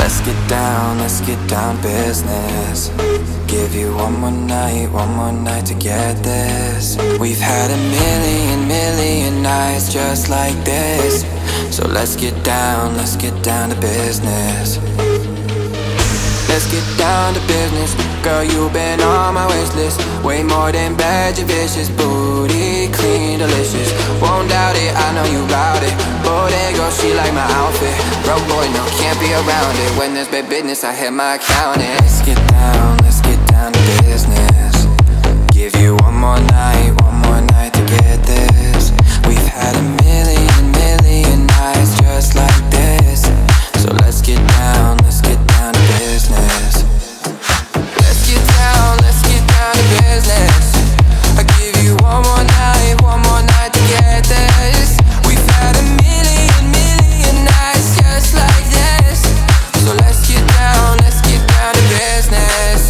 let's get down to business. Give you one more night to get this. We've had a million nights just like this. So let's get down to business. Let's get down to business. Girl, you've been on my wish list. Way more than bad, you're vicious. Booty clean, delicious. Won't doubt it, I know you bout it. Bodega, she like my outfit. Broke boy, no, can't be around it. When there's bad business, I hit my accountant. Let's get down to business. Give you one more night to get this. We've had a million nights just like this. So let's get down to business. Let's get down to business. I give you one more night to get this. We've had a million nights just like this. So let's get down to business.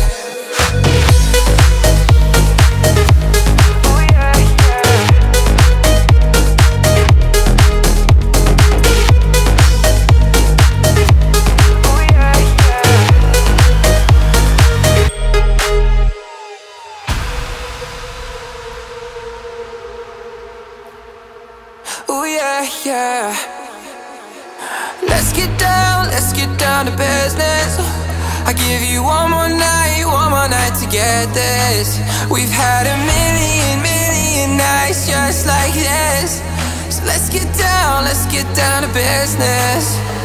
Oh yeah, yeah. Let's get down to business. I give you one more night to get this. We've had a million nights just like this. So let's get down to business.